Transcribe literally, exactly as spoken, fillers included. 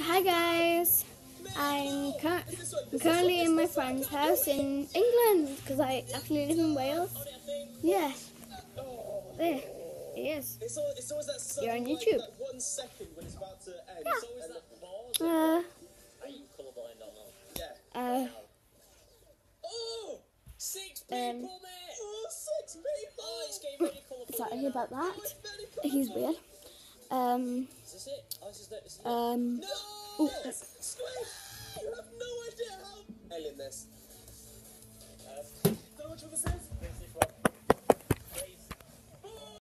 Hi guys, I'm, cur- I'm currently in my friend's house in England because I actually live in Wales. Yeah, there he is. You're on YouTube. Yeah. Uh, uh, um, sorry about that. He's weird. Um, um, oh, look. You have no idea how alien this. Uh, don't know what you want to say.